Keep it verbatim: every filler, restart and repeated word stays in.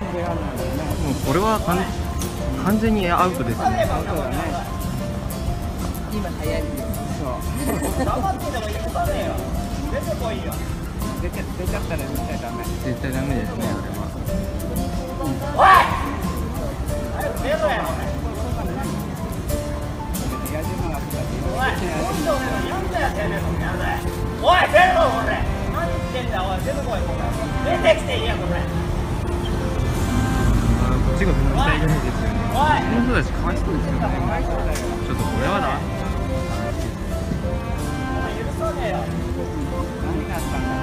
もうこれは完完全にアウトですね。 アウトだね。今流行りです。そう。黙っててもいいことねえよ。出てこいよ。出ちゃ出ちゃったら絶対ダメ。 絶対ダメですね、あれは。 おい。早く出ろよ。矢島が来たって。おい。今度俺のやんだよ、てめえのやだよ。おい、出ろ俺。何言ってんだおい、出てこいこれ。出てきていいやこれ。 こっちが踏みたいぐらいですよね。 おい。 この人たちかわいそうですよね。ちょっとこれはだ。 許さねえよ。何があったんだ。